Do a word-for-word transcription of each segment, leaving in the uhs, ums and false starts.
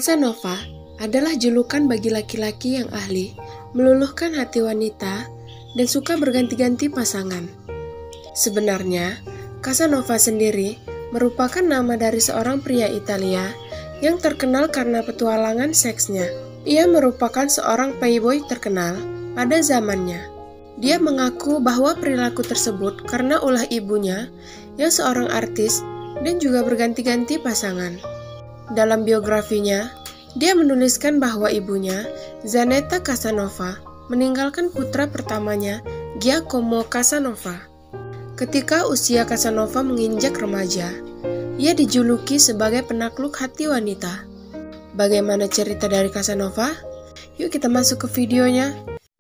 Casanova adalah julukan bagi laki-laki yang ahli meluluhkan hati wanita dan suka berganti-ganti pasangan. Sebenarnya, Casanova sendiri merupakan nama dari seorang pria Italia yang terkenal karena petualangan seksnya. Ia merupakan seorang playboy terkenal pada zamannya. Dia mengaku bahwa perilaku tersebut karena ulah ibunya yang seorang artis dan juga berganti-ganti pasangan. Dalam biografinya, dia menuliskan bahwa ibunya, Zanetta Casanova, meninggalkan putra pertamanya, Giacomo Casanova. Ketika usia Casanova menginjak remaja, ia dijuluki sebagai penakluk hati wanita. Bagaimana cerita dari Casanova? Yuk kita masuk ke videonya.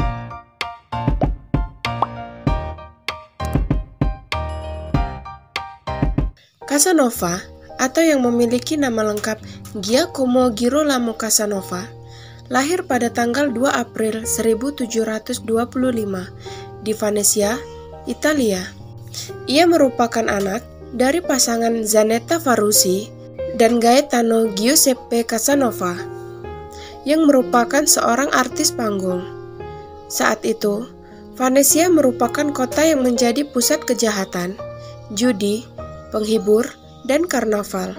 Casanova, atau yang memiliki nama lengkap Giacomo Girolamo Casanova, lahir pada tanggal dua April seribu tujuh ratus dua puluh lima di Venezia, Italia. Ia merupakan anak dari pasangan Zanetta Ferrucci dan Gaetano Giuseppe Casanova, yang merupakan seorang artis panggung. Saat itu, Venezia merupakan kota yang menjadi pusat kejahatan, judi, penghibur, dan karnaval.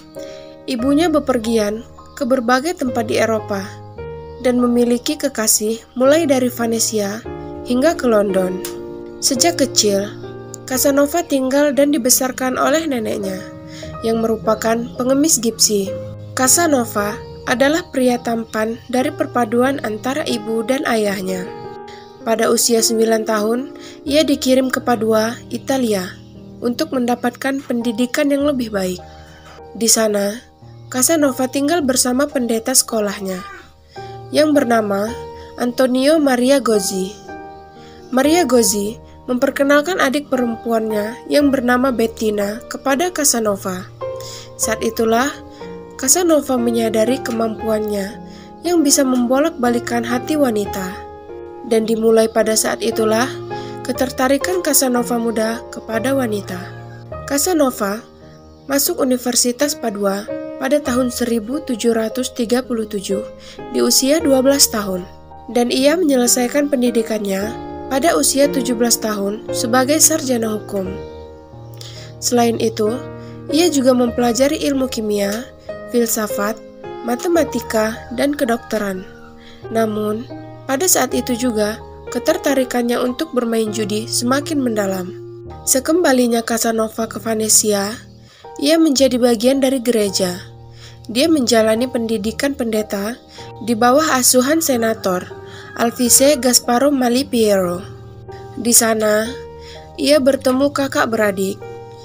Ibunya bepergian ke berbagai tempat di Eropa dan memiliki kekasih mulai dari Venezia hingga ke London. Sejak kecil, Casanova tinggal dan dibesarkan oleh neneknya, yang merupakan pengemis gipsi. Casanova adalah pria tampan dari perpaduan antara ibu dan ayahnya. Pada usia sembilan tahun, ia dikirim ke Padua, Italia, untuk mendapatkan pendidikan yang lebih baik. Di sana, Casanova tinggal bersama pendeta sekolahnya, yang bernama Antonio Maria Gozzi. Maria Gozzi memperkenalkan adik perempuannya yang bernama Bettina kepada Casanova. Saat itulah, Casanova menyadari kemampuannya yang bisa membolak-balikan hati wanita. Dan dimulai pada saat itulah, ketertarikan Casanova muda kepada wanita. Casanova masuk Universitas Padua pada tahun seribu tujuh ratus tiga puluh tujuh di usia dua belas tahun, dan ia menyelesaikan pendidikannya pada usia tujuh belas tahun sebagai sarjana hukum. Selain itu, ia juga mempelajari ilmu kimia, filsafat, matematika, dan kedokteran. Namun, pada saat itu juga, ketertarikannya untuk bermain judi semakin mendalam. Sekembalinya Casanova ke Venezia, ia menjadi bagian dari gereja. Dia menjalani pendidikan pendeta di bawah asuhan senator Alvise Gasparo Malipiero. Di sana, ia bertemu kakak beradik,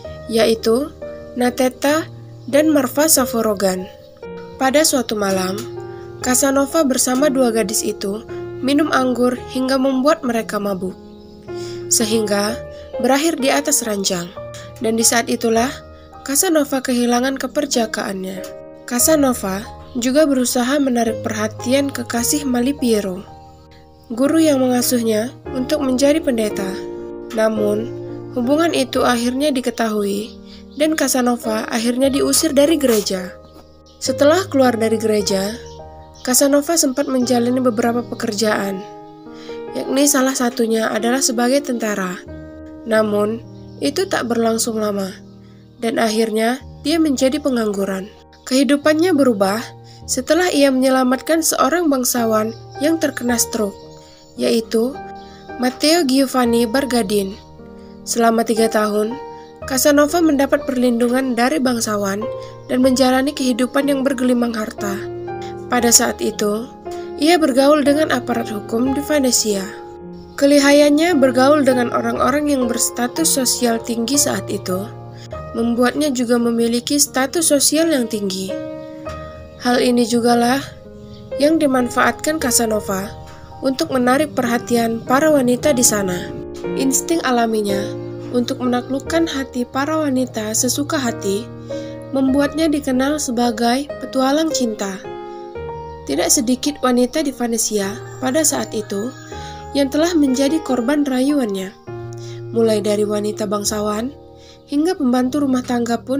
yaitu Natetta dan Marfa Savorogan. Pada suatu malam, Casanova bersama dua gadis itu minum anggur hingga membuat mereka mabuk, sehingga berakhir di atas ranjang. Dan di saat itulah, Casanova kehilangan keperjakaannya. Casanova juga berusaha menarik perhatian kekasih Malipiero, guru yang mengasuhnya, untuk menjadi pendeta. Namun, hubungan itu akhirnya diketahui dan Casanova akhirnya diusir dari gereja. Setelah keluar dari gereja, Casanova sempat menjalani beberapa pekerjaan, yakni salah satunya adalah sebagai tentara. Namun, itu tak berlangsung lama, dan akhirnya dia menjadi pengangguran. Kehidupannya berubah setelah ia menyelamatkan seorang bangsawan yang terkena stroke, yaitu Matteo Giovanni Bargadin. Selama tiga tahun, Casanova mendapat perlindungan dari bangsawan dan menjalani kehidupan yang bergelimang harta. Pada saat itu, ia bergaul dengan aparat hukum di Venezia. Kelihayannya bergaul dengan orang-orang yang berstatus sosial tinggi saat itu, membuatnya juga memiliki status sosial yang tinggi. Hal ini jugalah yang dimanfaatkan Casanova untuk menarik perhatian para wanita di sana. Insting alaminya untuk menaklukkan hati para wanita sesuka hati membuatnya dikenal sebagai petualang cinta. Tidak sedikit wanita di Venezia pada saat itu yang telah menjadi korban rayuannya. Mulai dari wanita bangsawan hingga pembantu rumah tangga pun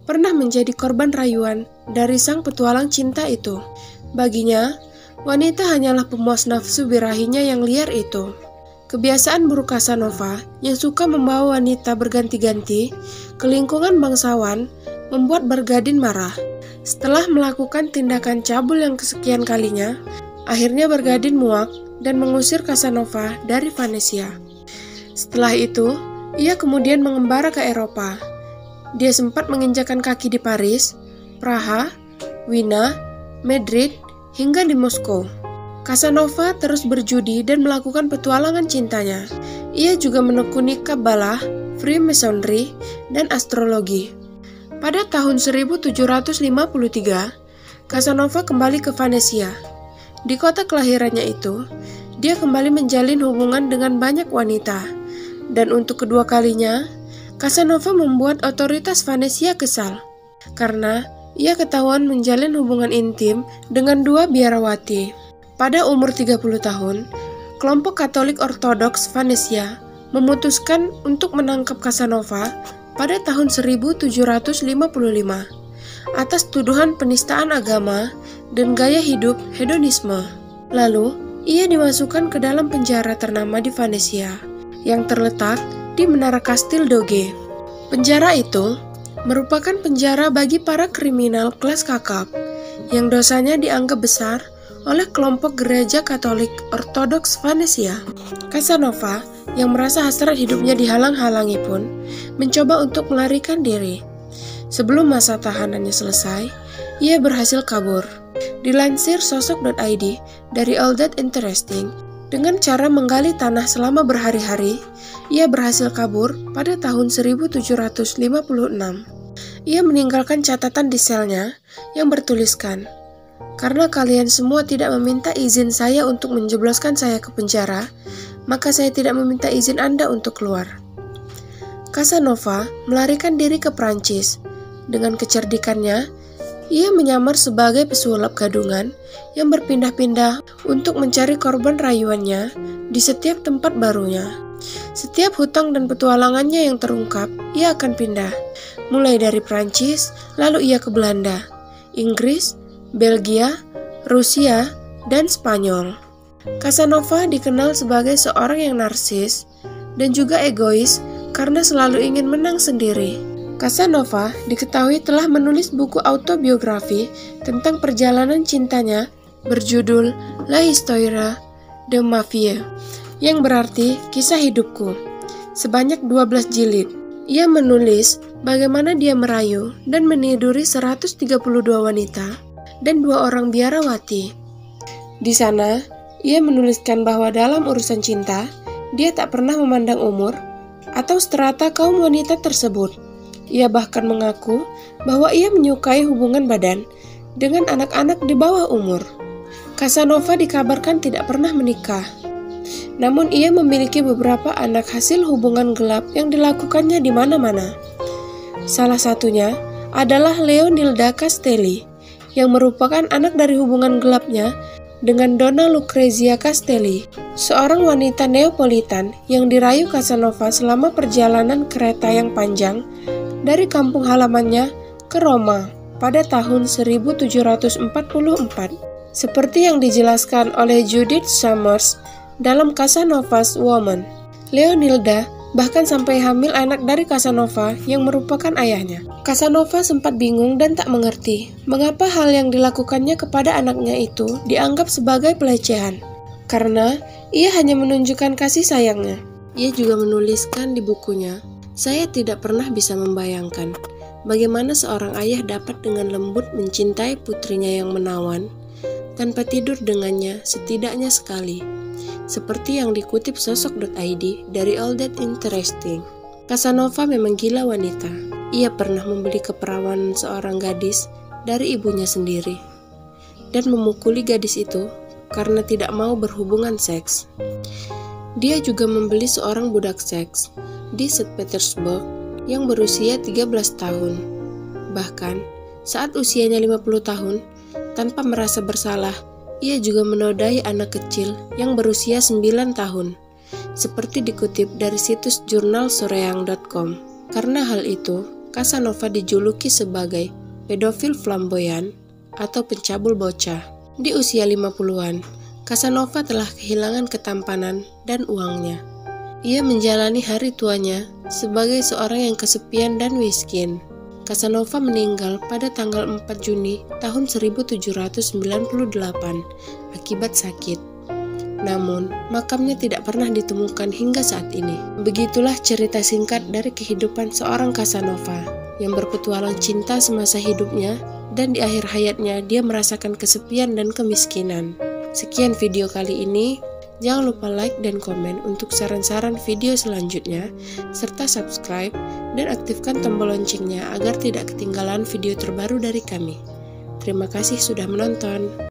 pernah menjadi korban rayuan dari sang petualang cinta itu. Baginya, wanita hanyalah pemuas nafsu birahinya yang liar itu. Kebiasaan buruk Casanova yang suka membawa wanita berganti-ganti ke lingkungan bangsawan membuat Bergadin marah. Setelah melakukan tindakan cabul yang kesekian kalinya, akhirnya Bergadin muak dan mengusir Casanova dari Venesia. Setelah itu, ia kemudian mengembara ke Eropa. Dia sempat menginjakan kaki di Paris, Praha, Wina, Madrid, hingga di Moskow. Casanova terus berjudi dan melakukan petualangan cintanya. Ia juga menekuni Kabbalah, Freemasonry, dan astrologi. Pada tahun seribu tujuh ratus lima puluh tiga, Casanova kembali ke Venesia. Di kota kelahirannya itu, dia kembali menjalin hubungan dengan banyak wanita. Dan untuk kedua kalinya, Casanova membuat otoritas Venesia kesal, karena ia ketahuan menjalin hubungan intim dengan dua biarawati. Pada umur tiga puluh tahun, kelompok Katolik Ortodoks Venesia memutuskan untuk menangkap Casanova pada tahun seribu tujuh ratus lima puluh lima atas tuduhan penistaan agama dan gaya hidup hedonisme. Lalu, ia dimasukkan ke dalam penjara ternama di Venesia yang terletak di Menara Kastil Doge. Penjara itu merupakan penjara bagi para kriminal kelas kakap yang dosanya dianggap besar oleh kelompok gereja Katolik Ortodoks Venesia. Casanova yang merasa hasrat hidupnya dihalang-halangi pun mencoba untuk melarikan diri. Sebelum masa tahanannya selesai, ia berhasil kabur. Dilansir sosok dot i d dari All That Interesting, dengan cara menggali tanah selama berhari-hari, ia berhasil kabur pada tahun seribu tujuh ratus lima puluh enam. Ia meninggalkan catatan di selnya yang bertuliskan, "Karena kalian semua tidak meminta izin saya untuk menjebloskan saya ke penjara, maka saya tidak meminta izin Anda untuk keluar." Casanova melarikan diri ke Prancis. Dengan kecerdikannya, ia menyamar sebagai pesulap gadungan yang berpindah-pindah untuk mencari korban rayuannya di setiap tempat barunya. Setiap hutang dan petualangannya yang terungkap, ia akan pindah. Mulai dari Prancis, lalu ia ke Belanda, Inggris, Belgia, Rusia, dan Spanyol. Casanova dikenal sebagai seorang yang narsis dan juga egois karena selalu ingin menang sendiri. Casanova diketahui telah menulis buku autobiografi tentang perjalanan cintanya berjudul La Histoire de ma vie, yang berarti kisah hidupku, sebanyak dua belas jilid. Ia menulis bagaimana dia merayu dan meniduri seratus tiga puluh dua wanita dan dua orang biarawati. Di sana, ia menuliskan bahwa dalam urusan cinta, dia tak pernah memandang umur atau strata kaum wanita tersebut. Ia bahkan mengaku bahwa ia menyukai hubungan badan dengan anak-anak di bawah umur. Casanova dikabarkan tidak pernah menikah, namun ia memiliki beberapa anak hasil hubungan gelap yang dilakukannya di mana-mana. Salah satunya adalah Leonilda Castelli, yang merupakan anak dari hubungan gelapnya dengan Donna Lucrezia Castelli, seorang wanita Neapolitan yang dirayu Casanova selama perjalanan kereta yang panjang dari kampung halamannya ke Roma pada tahun seribu tujuh ratus empat puluh empat. Seperti yang dijelaskan oleh Judith Summers dalam Casanova's Woman. Leonilda bahkan sampai hamil anak dari Casanova yang merupakan ayahnya. Casanova sempat bingung dan tak mengerti mengapa hal yang dilakukannya kepada anaknya itu dianggap sebagai pelecehan, karena ia hanya menunjukkan kasih sayangnya. Ia juga menuliskan di bukunya, "Saya tidak pernah bisa membayangkan bagaimana seorang ayah dapat dengan lembut mencintai putrinya yang menawan tanpa tidur dengannya setidaknya sekali." Seperti yang dikutip sosok dot i d dari All That Interesting. Casanova memang gila wanita. Ia pernah membeli keperawanan seorang gadis dari ibunya sendiri dan memukuli gadis itu karena tidak mau berhubungan seks. Dia juga membeli seorang budak seks di Saint Petersburg yang berusia tiga belas tahun. Bahkan saat usianya lima puluh tahun, tanpa merasa bersalah, ia juga menodai anak kecil yang berusia sembilan tahun, seperti dikutip dari situs jurnal soreang dot com. Karena hal itu, Casanova dijuluki sebagai pedofil flamboyan atau pencabul bocah. Di usia lima puluhan, Casanova telah kehilangan ketampanan dan uangnya. Ia menjalani hari tuanya sebagai seorang yang kesepian dan miskin. Casanova meninggal pada tanggal empat Juni tahun seribu tujuh ratus sembilan puluh delapan akibat sakit. Namun, makamnya tidak pernah ditemukan hingga saat ini. Begitulah cerita singkat dari kehidupan seorang Casanova yang berpetualang cinta semasa hidupnya, dan di akhir hayatnya dia merasakan kesepian dan kemiskinan. Sekian video kali ini. Jangan lupa like dan komen untuk saran-saran video selanjutnya, serta subscribe dan aktifkan tombol loncengnya agar tidak ketinggalan video terbaru dari kami. Terima kasih sudah menonton.